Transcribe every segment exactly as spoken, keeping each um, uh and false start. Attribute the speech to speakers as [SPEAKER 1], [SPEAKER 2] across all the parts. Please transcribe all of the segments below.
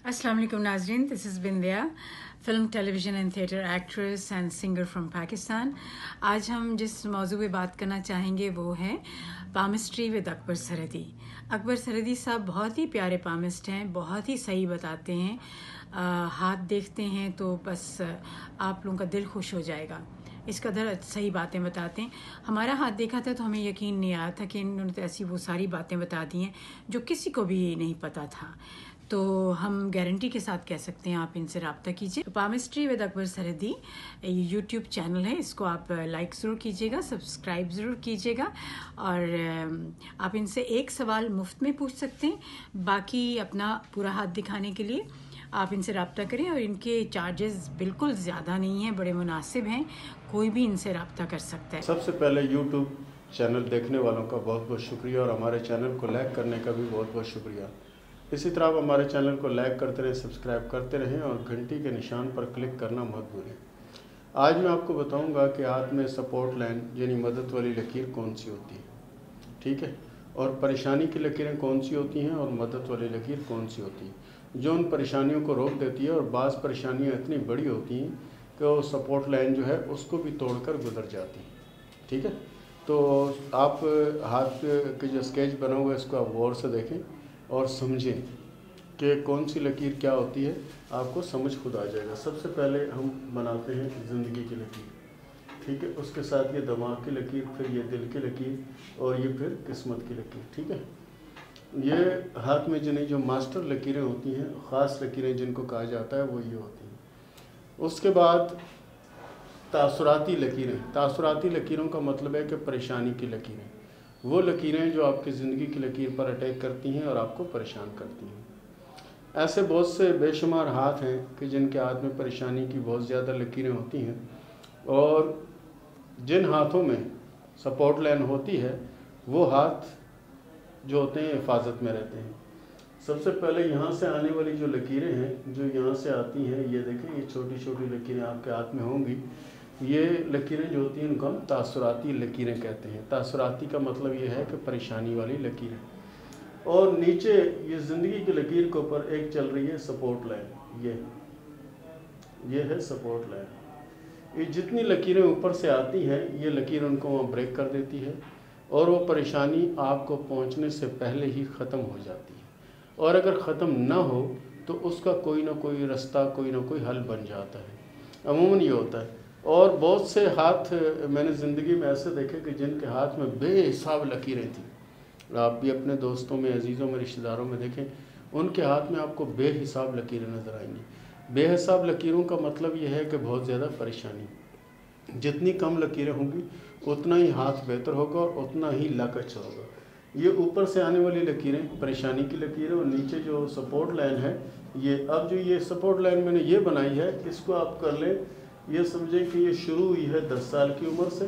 [SPEAKER 1] अस्सलाम वालेकुम नाज़रीन, this is Bindiya, film television and theatre actress and singer from Pakistan. आज हम जिस मौजू पे बात करना चाहेंगे वो है पामिस्ट्री विद अकबर सरहदी। अकबर सरहदी साहब बहुत ही प्यारे पामिस्ट हैं, बहुत ही सही बताते हैं। आ, हाथ देखते हैं तो बस आप लोगों का दिल खुश हो जाएगा, इस कदर सही बातें बताते हैं। हमारा हाथ देखा था तो हमें यकीन नहीं आया था कि इन्होंने तो ऐसी वो सारी बातें बता दी हैं जो किसी को भी नहीं पता था। तो हम गारंटी के साथ कह सकते हैं आप इनसे रब्ता कीजिए। पामिस्ट्री विद अकबर सरहदी ये यूट्यूब चैनल है, इसको आप लाइक ज़रूर कीजिएगा, सब्सक्राइब ज़रूर कीजिएगा और आप इनसे एक सवाल मुफ्त में पूछ सकते हैं। बाकी अपना पूरा हाथ दिखाने के लिए आप इनसे रब्ता करें और इनके चार्जेस बिल्कुल ज़्यादा नहीं हैं, बड़े मुनासिब हैं, कोई भी इनसे रब्ता कर सकता है।
[SPEAKER 2] सबसे पहले यूट्यूब चैनल देखने वालों का बहुत बहुत शुक्रिया और हमारे चैनल को लाइक करने का भी बहुत बहुत शुक्रिया। इसी तरह आप हमारे चैनल को लाइक करते रहें, सब्सक्राइब करते रहें और घंटी के निशान पर क्लिक करना मत भूलें। आज मैं आपको बताऊंगा कि हाथ में सपोर्ट लाइन यानी मदद वाली लकीर कौन सी होती है, ठीक है, और परेशानी की लकीरें कौन सी होती हैं और मदद वाली लकीर कौन सी होती है जो उन परेशानियों को रोक देती है। और बाज़ परेशानियाँ इतनी बड़ी होती हैं कि वो सपोर्ट लाइन जो है उसको भी तोड़कर गुजर जाती है, ठीक है। तो आप हाथ के जो स्केच बना हुआ है इसको आप गौर से देखें और समझें कि कौन सी लकीर क्या होती है, आपको समझ खुद आ जाएगा। सबसे पहले हम बनाते हैं ज़िंदगी की लकीर, ठीक है, उसके साथ ये दिमाग की लकीर, फिर ये दिल की लकीर और ये फिर किस्मत की लकीर, ठीक है। ये हाथ में जिन्हें जो मास्टर लकीरें होती हैं, ख़ास लकीरें जिनको कहा जाता है, वो ये होती हैं। उसके बाद तासुराती लकीरें। तासुराती लकीरों का मतलब है कि परेशानी की लकीरें, वो लकीरें जो आपकी ज़िंदगी की लकीर पर अटैक करती हैं और आपको परेशान करती हैं। ऐसे बहुत से बेशुमार हाथ हैं कि जिनके हाथ में परेशानी की बहुत ज़्यादा लकीरें होती हैं और जिन हाथों में सपोर्ट लाइन होती है वो हाथ जो होते हैं हिफाजत में रहते हैं। सबसे पहले यहाँ से आने वाली जो लकीरें हैं, जो यहाँ से आती हैं, ये देखें, ये छोटी छोटी लकीरें आपके हाथ में होंगी। ये लकीरें जो होती हैं उनको हम तासुराती लकीरें कहते हैं। तासुराती का मतलब ये है कि परेशानी वाली लकीरें। और नीचे ये ज़िंदगी की लकीर के ऊपर एक चल रही है सपोर्ट लाइन, ये ये है सपोर्ट लाइन। ये जितनी लकीरें ऊपर से आती हैं ये लकीर उनको वहाँ ब्रेक कर देती है और वो परेशानी आपको पहुँचने से पहले ही ख़त्म हो जाती है। और अगर ख़त्म ना हो तो उसका कोई ना कोई रास्ता, कोई ना कोई हल बन जाता है। अमूमन ये होता है। और बहुत से हाथ मैंने ज़िंदगी में ऐसे देखे कि जिनके हाथ में बेहिसाब लकीरें थी। आप भी अपने दोस्तों में, अजीज़ों में, रिश्तेदारों में देखें, उनके हाथ में आपको बेहिसाब लकीरें नज़र आएंगी। बेहिसाब लकीरों का मतलब ये है कि बहुत ज़्यादा परेशानी। जितनी कम लकीरें होंगी उतना ही हाथ बेहतर होगा और उतना ही लक अच्छा होगा। ये ऊपर से आने वाली लकीरें परेशानी की लकीरें और नीचे जो सपोर्ट लाइन है ये, अब जो ये सपोर्ट लाइन मैंने ये बनाई है, इसको आप कर लें, ये समझें कि ये शुरू हुई है दस साल की उम्र से।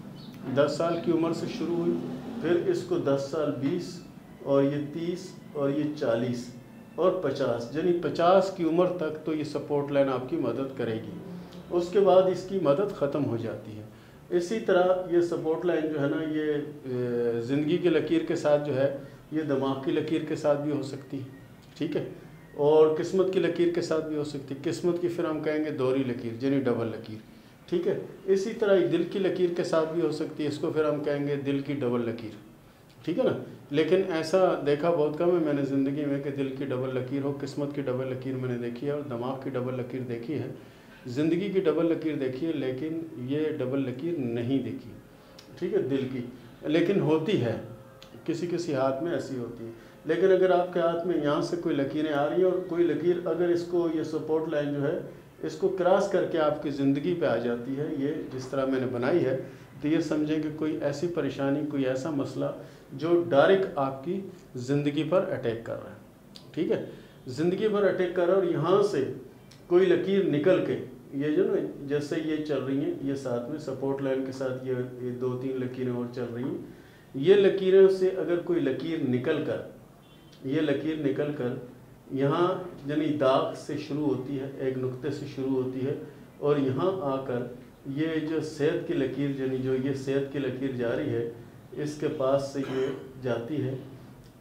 [SPEAKER 2] दस साल की उम्र से शुरू हुई, फिर इसको दस साल, बीस और ये तीस और ये चालीस और पचास, यानी पचास की उम्र तक तो ये सपोर्ट लाइन आपकी मदद करेगी। उसके बाद इसकी मदद ख़त्म हो जाती है। इसी तरह ये सपोर्ट लाइन जो है ना, ये ज़िंदगी की लकीर के साथ जो है ये दिमाग की लकीर के साथ भी हो सकती है, ठीक है, और किस्मत की लकीर के साथ भी हो सकती है। किस्मत की फिर हम कहेंगे दोहरी लकीर, यानी डबल लकीर, ठीक है। इसी तरह दिल की लकीर के साथ भी हो सकती है, इसको फिर हम कहेंगे दिल की डबल लकीर, ठीक है ना। लेकिन ऐसा देखा बहुत कम है मैंने ज़िंदगी में कि दिल की डबल लकीर हो। किस्मत की डबल लकीर मैंने देखी है और दिमाग की डबल लकीर देखी है, ज़िंदगी की डबल लकीर देखी है, लेकिन ये डबल लकीर नहीं देखी, ठीक है, दिल की। लेकिन होती है, किसी किसी हाथ में ऐसी होती है। लेकिन अगर आपके हाथ में यहाँ से कोई लकीरें आ रही हैं और कोई लकीर अगर इसको, ये सपोर्ट लाइन जो है इसको क्रॉस करके आपकी ज़िंदगी पे आ जाती है, ये जिस तरह मैंने बनाई है, तो ये समझें कि कोई ऐसी परेशानी, कोई ऐसा मसला जो डायरेक्ट आपकी ज़िंदगी पर अटैक कर रहा है, ठीक है, ज़िंदगी पर अटैक कर रहा है। और यहाँ से कोई लकीर निकल के, ये जो ना जैसे ये चल रही हैं, ये साथ में सपोर्ट लाइन के साथ ये ये दो तीन लकीरें और चल रही हैं, ये लकीरों से अगर कोई लकीर निकल कर, ये लकीर निकल कर यहाँ यानी दाग से शुरू होती है, एक नुक्ते से शुरू होती है और यहाँ आकर ये जो सेहत की लकीर, यानी जो ये सेहत की लकीर जा रही है, इसके पास से ये जाती है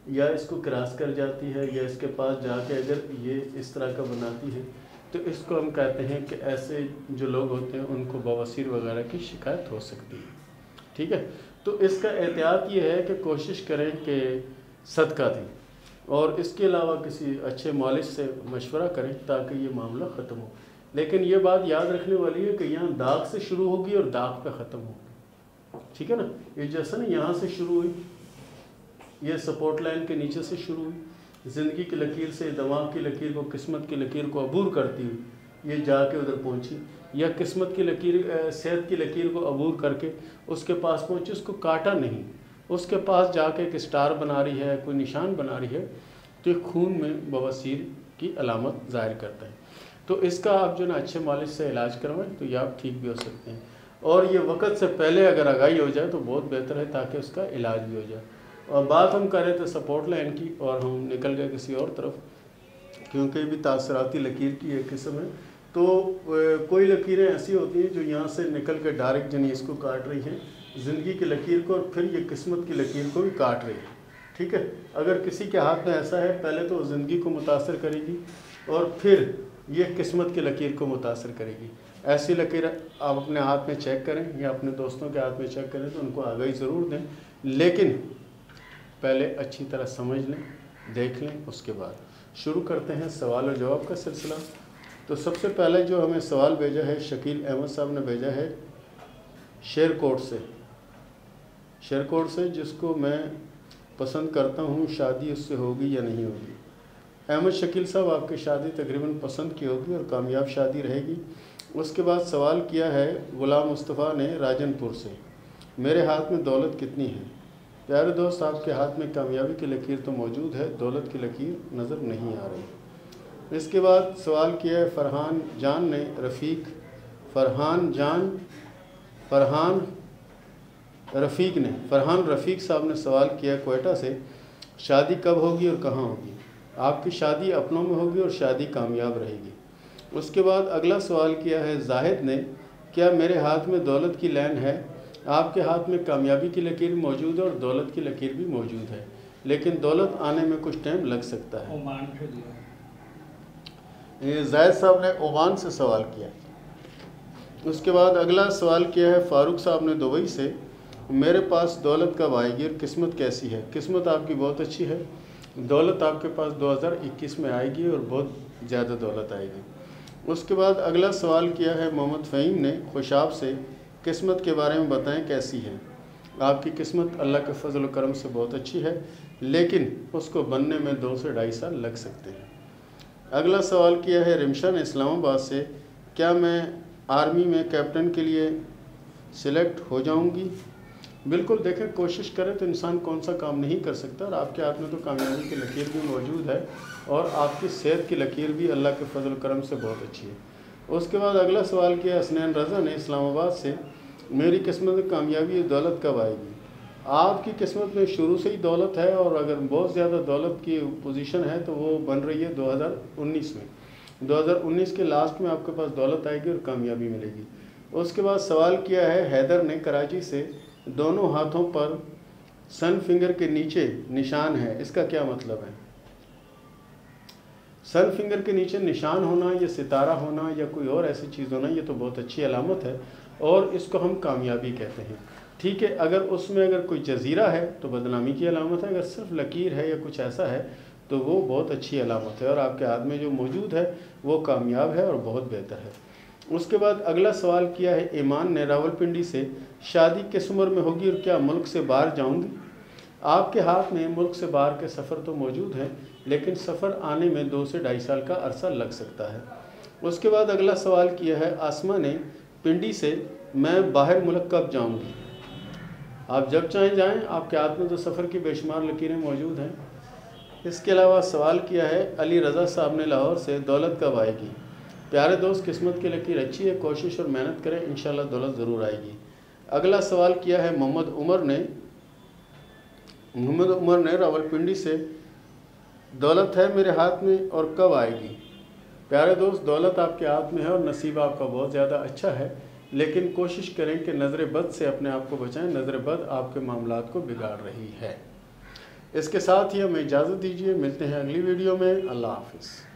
[SPEAKER 2] یا اس کو کراس کر جاتی ہے یا اس کے پاس جا کے اگر یہ اس طرح کا بناتی ہے تو اس کو ہم کہتے ہیں کہ ایسے جو لوگ ہوتے ہیں ان کو بواسیر وغیرہ کی شکایت ہو سکتی ہے، ٹھیک ہے۔ تو اس کا احتیاط یہ ہے کہ کوشش کریں کہ صدقہ دیں اور اس کے علاوہ کسی اچھے مالج سے مشورہ کریں تاکہ یہ معاملہ ختم ہو۔ لیکن یہ بات یاد رکھنے والی ہے کہ یہاں داغ سے شروع ہوگی اور داغ پہ ختم ہوگی، ٹھیک ہے نا۔ یہ جیسا نا یہاں سے شروع ہوئی، یہ سپورٹ لائن کے نیچے سے شروع ہوئی، زندگی کی لکیر سے دماغ کی لکیر کو، قسمت کی لکیر کو عبور کرتی ہوئی یہ جا کے ادھر پہنچی، یا قسمت کی لکیر صحت کی لکیر کو عبور کر کے اس کے پاس پہنچی، اس کو کاٹا نہیں، اس کے پاس جا کے ایک اسٹار بنا رہی ہے، کوئی نشان بنا رہی ہے، تو یہ خون میں بواسیر کی علامت ظاہر کرتا ہے۔ تو اس کا آپ جو نا اچھے مالج سے علاج کروائیں تو یہ آپ ٹھیک بھی ہو سکتے ہیں، اور یہ وقت سے پہلے اگر آگاہی ہو جائے تو بہت بہتر ہے تاکہ اس کا علاج بھی ہو جائے۔ اور بات ہم کر رہے تھے سپورٹ لائن کی اور ہم نکل گئے کسی اور طرف، کیونکہ یہ بھی تاثراتی لکیر کی ایک قسم ہے۔ تو کوئی لکیریں ایسی ہوتی ہیں جو یہاں سے نکل کے ڈائریکٹ جنی اس کو کاٹ رہی ہیں، زندگی کی لکیر کو، اور پھر یہ قسمت کی لکیر کو بھی کاٹ رہی ہے، ٹھیک ہے۔ اگر کسی کے ہاتھ میں ایسا ہے پہلے تو زندگی کو متاثر کرے گی اور پھر یہ قسمت کی لکیر کو متاثر کرے گی۔ ایسی لکیر آپ اپنے ہاتھ میں چیک کریں یا اپنے دوستوں کے ہاتھ میں چیک کریں تو ان کو آگاہی ضرور دیں، لیکن پہلے اچھی طرح سمجھ لیں، دیکھ لیں، اس کے بعد شروع کرتے ہیں سوال و جواب کا سلسلہ۔ تو سب سے پہلے جو ہمیں سوال بھیجا ہے شکیل احمد صاحب نے بھیجا ہے شیر کوٹ سے، شیر کوٹ سے، جس کو میں پسند کرتا ہوں، شادی اس سے ہوگی یا نہیں ہوگی؟ احمد شکیل صاحب، آپ کی شادی تقریباً پسند کی ہوگی اور کامیاب شادی رہے گی۔ اس کے بعد سوال کیا ہے غلام مصطفیٰ نے راجن پور سے، میرے ہاتھ میں دولت کتنی ہے؟ پیارے دوست، آپ کے ہاتھ میں کامیابی کی لکیر تو موجود ہے، دولت کی لکیر نظر نہیں آ رہی۔ اس کے بعد سوال کیا ہے فرحان جان نے رفیق فرحان جان فرحان رفیق نے فرحان رفیق صاحب نے سوال کیا کوئٹہ سے، شادی کب ہوگی اور کہاں ہوگی؟ آپ کی شادی اپنوں میں ہوگی اور شادی کامیاب رہے گی۔ اس کے بعد اگلا سوال کیا ہے زاہد نے، کیا میرے ہاتھ میں دولت کی لین ہے؟ آپ کے ہاتھ میں کامیابی کی لکیر موجود ہے اور دولت کی لکیر بھی موجود ہے، لیکن دولت آنے میں کچھ ٹائم لگ سکتا ہے۔ یہ زاہد صاحب نے عمان سے سوال کیا۔ اس کے بعد اگلا سوال کیا ہے فاروق صاحب نے دبئی سے، میرے پاس دولت کب آئے گی اور قسمت کیسی ہے؟ قسمت آپ کی بہت اچھی ہے، دولت آپ کے پاس دو ہزار اکیس میں آئے گی اور بہت زیادہ دولت آئے گی۔ اس کے بعد اگلا سوال کیا ہے محمد فہیم نے خوشاب سے، قسمت کے بارے میں بتائیں کیسی ہے؟ آپ کی قسمت اللہ کے فضل و کرم سے بہت اچھی ہے، لیکن اس کو بننے میں دو سے ڈھائی سال لگ سکتے ہیں۔ اگلا سوال کیا ہے رمشا نے اسلام آباد سے، کیا میں آرمی میں کیپٹن کے لیے سلیکٹ ہو جاؤں گی؟ بالکل، دیکھیں کوشش کریں تو انسان کون سا کام نہیں کر سکتا، اور آپ کے ہاتھ میں تو کامیابی کی لکیر بھی موجود ہے اور آپ کی صحت کی لکیر بھی اللہ کے فضل و کرم سے بہت اچھی ہے۔ اس کے بعد اگلا سوال کیا حسنین رضا نے اسلام آباد سے، میری قسمت میں کامیابی دولت کب آئے گی؟ آپ کی قسمت میں شروع سے ہی دولت ہے، اور اگر بہت زیادہ دولت کی پوزیشن ہے تو وہ بن رہی ہے دو ہزار انیس میں دو ہزار انیس کے لاسٹ میں آپ کے پاس دولت آئے گی اور کامیابی ملے گی۔ اس کے بعد سوال کیا ہے حیدر نے کراچی سے، دونوں ہاتھوں پر سن فنگر کے نیچے نشان ہے، اس کا کیا مطلب ہے؟ سن فنگر کے نیچے نشان ہونا یا ستارہ ہونا یا کوئی اور ایسی چیز ہونا، یہ تو بہت اچھی علامت ہے اور اس کو ہم کامیابی کہتے ہیں، ٹھیک ہے۔ اگر اس میں اگر کوئی جزیرہ ہے تو بدنامی کی علامت ہے، اگر صرف لکیر ہے یا کچھ ایسا ہے تو وہ بہت اچھی علامت ہے، اور آپ کے ہاتھ میں جو موجود ہے وہ کامیاب ہے اور بہت بہتر ہے۔ اس کے بعد اگلا سوال کیا ہے ایمان نے راول پنڈی سے، شادی کس عمر میں ہوگی اور کیا ملک سے باہر جاؤں گی؟ آپ کے ہاتھ میں ملک سے باہر کے سفر تو موجود ہیں، لیکن سفر آنے میں دو سے ڈھائی سال کا عرصہ لگ سکتا ہے۔ اس کے بعد اگلا سوال کیا ہے آسمہ نے پنڈی سے، میں باہر ملک کب جاؤں گی؟ آپ جب چاہیں جائیں، آپ کے ہاتھ میں تو سفر کی بے شمار لکیریں موجود ہیں۔ اس کے علاوہ سوال کیا ہے علی رضا صاحب نے لاہور سے، دولت کب آئے گی؟ پیارے دوست، قسمت کی لکیر اچھی ہے، کوشش اور محنت کریں، انشاءاللہ دولت ضرور آئے گی۔ اگلا سوال کیا ہے محمد عمر نے محمد عمر نے راول پنڈی سے، دولت ہے میرے ہاتھ میں اور کب آئے گی؟ پیارے دوست، دولت آپ کے ہاتھ میں ہے اور نصیب آپ کا بہت زیادہ اچھا ہے، لیکن کوشش کریں کہ نظر بد سے اپنے آپ کو بچائیں، نظر بد آپ کے معاملات کو بگاڑ رہی ہے۔ اس کے ساتھ ہی ہمیں اجازت دیجیے، ملتے ہیں اگلی ویڈیو میں۔ اللہ حافظ۔